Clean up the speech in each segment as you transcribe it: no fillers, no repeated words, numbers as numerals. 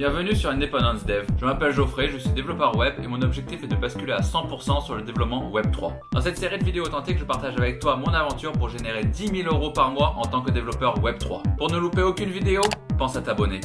Bienvenue sur Independence Dev. Je m'appelle Geoffrey, je suis développeur web et mon objectif est de basculer à 100% sur le développement Web 3. Dans cette série de vidéos authentiques, je partage avec toi mon aventure pour générer 10 000 € par mois en tant que développeur Web 3. Pour ne louper aucune vidéo, pense à t'abonner.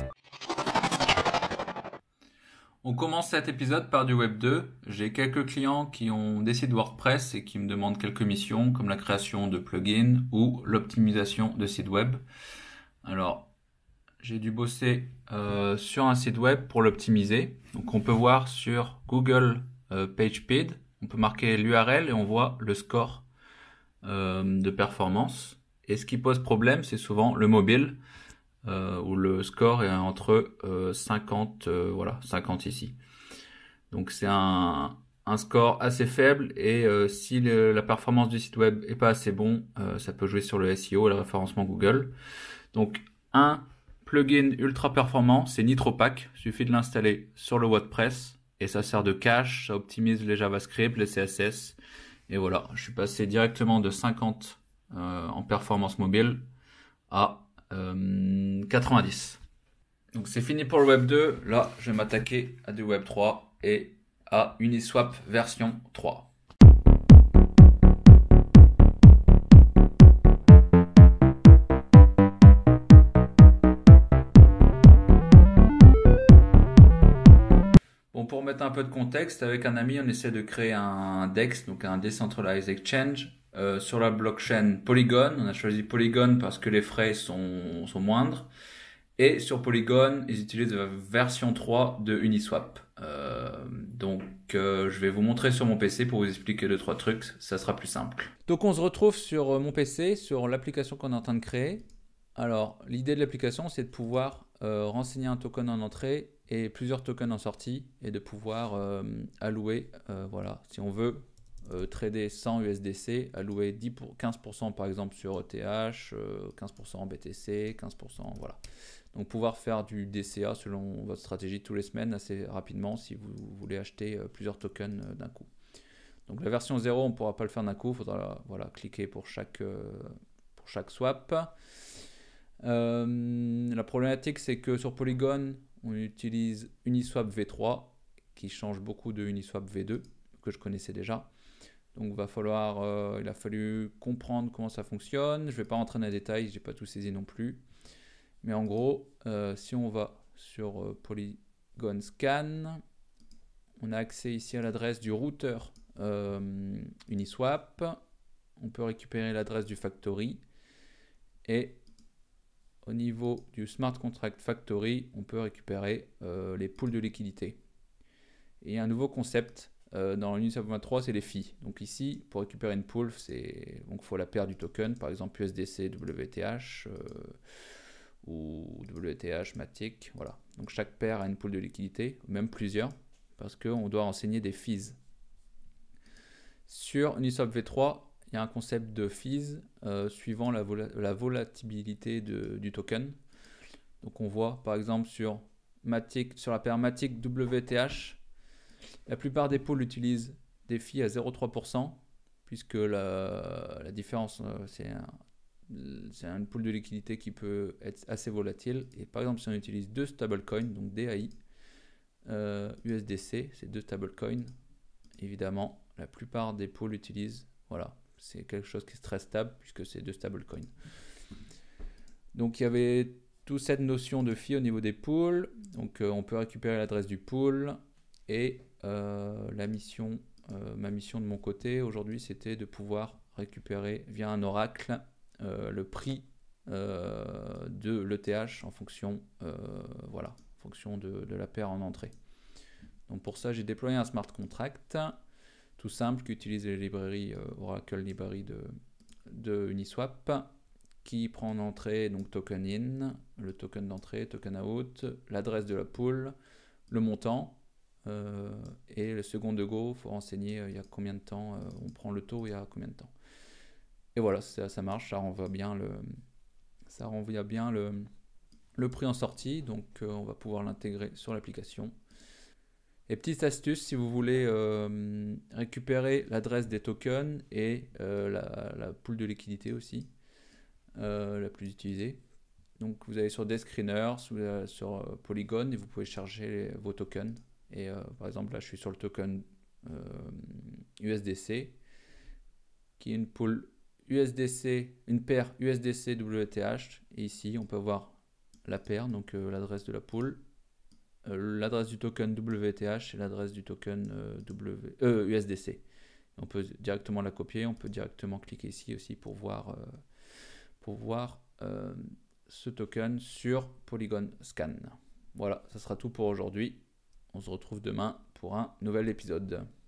On commence cet épisode par du Web 2. J'ai quelques clients qui ont des sites WordPress et qui me demandent quelques missions comme la création de plugins ou l'optimisation de sites web. Alors, j'ai dû bosser sur un site web pour l'optimiser. Donc on peut voir sur Google PageSpeed, on peut marquer l'URL et on voit le score de performance. Et ce qui pose problème, c'est souvent le mobile, où le score est entre 50, 50 ici. Donc c'est un score assez faible et si la performance du site web est pas assez bon, ça peut jouer sur le SEO et le référencement Google. Donc un plugin ultra performant, c'est NitroPack. Il suffit de l'installer sur le WordPress et ça sert de cache, ça optimise les JavaScript, les CSS. Et voilà, je suis passé directement de 50 en performance mobile à 90. Donc c'est fini pour le Web 2. Là, je vais m'attaquer à du Web 3 et à Uniswap version 3. Bon, pour mettre un peu de contexte, avec un ami, on essaie de créer un DEX, donc un Decentralized Exchange, sur la blockchain Polygon. On a choisi Polygon parce que les frais sont moindres. Et sur Polygon, ils utilisent la version 3 de Uniswap. Je vais vous montrer sur mon PC pour vous expliquer 2-3 trucs, ça sera plus simple. Donc on se retrouve sur mon PC, sur l'application qu'on est en train de créer. Alors, l'idée de l'application, c'est de pouvoir renseigner un token en entrée et plusieurs tokens en sortie et de pouvoir allouer, si on veut trader 100 USDC, allouer 15% par exemple sur ETH, 15% en BTC, 15%, voilà. Donc pouvoir faire du DCA selon votre stratégie tous les semaines assez rapidement si vous voulez acheter plusieurs tokens d'un coup. Donc la version 0, on ne pourra pas le faire d'un coup, il faudra cliquer pour chaque swap. La problématique, c'est que sur Polygon, on utilise Uniswap V3 qui change beaucoup de Uniswap V2 que je connaissais déjà. Donc il a fallu comprendre comment ça fonctionne. Je ne vais pas rentrer dans les détails, je n'ai pas tout saisi non plus. Mais en gros, si on va sur Polygon Scan, on a accès ici à l'adresse du routeur Uniswap. On peut récupérer l'adresse du factory et au niveau du Smart Contract Factory, on peut récupérer les pools de liquidité. Et il y a un nouveau concept dans l'Uniswap 23, c'est les fees. Donc ici, pour récupérer une pool, il faut la paire du token, par exemple USDC, WTH ou WTH, Matic. Voilà. Donc chaque paire a une pool de liquidité, même plusieurs, parce qu'on doit renseigner des fees. Sur Uniswap V3, il y a un concept de fees suivant la volatilité du token. Donc on voit par exemple sur la paire Matic WTH, la plupart des pools utilisent des fees à 0,3% puisque la différence c'est une pool de liquidité qui peut être assez volatile. Et par exemple si on utilise deux stablecoins, donc DAI, USDC, c'est deux stablecoins, évidemment la plupart des pools utilisent, c'est quelque chose qui est très stable puisque c'est deux stablecoins. Donc il y avait toute cette notion de fee au niveau des pools. Donc on peut récupérer l'adresse du pool et ma mission de mon côté aujourd'hui, c'était de pouvoir récupérer via un oracle le prix de l'ETH en fonction, en fonction de la paire en entrée. Donc pour ça, j'ai déployé un smart contract tout simple qui utilise les librairies Oracle Library de Uniswap, qui prend en entrée donc token in, le token d'entrée, token out, l'adresse de la pool, le montant et le second de go. Il faut renseigner il y a combien de temps on prend le taux, il y a combien de temps. Et voilà, ça marche, ça renvoie bien le prix en sortie, donc on va pouvoir l'intégrer sur l'application. Et petite astuce, si vous voulez récupérer l'adresse des tokens et la pool de liquidité aussi, la plus utilisée, Donc vous allez sur Descreener, sur Polygon et vous pouvez charger vos tokens. Et par exemple là je suis sur le token USDC qui est une pool USDC, une paire USDC WTH. Et ici on peut voir la paire, donc l'adresse de la pool, l'adresse du token WTH et l'adresse du token USDC. On peut directement la copier, on peut directement cliquer ici aussi pour voir ce token sur Polygon Scan. Voilà, ça sera tout pour aujourd'hui. On se retrouve demain pour un nouvel épisode.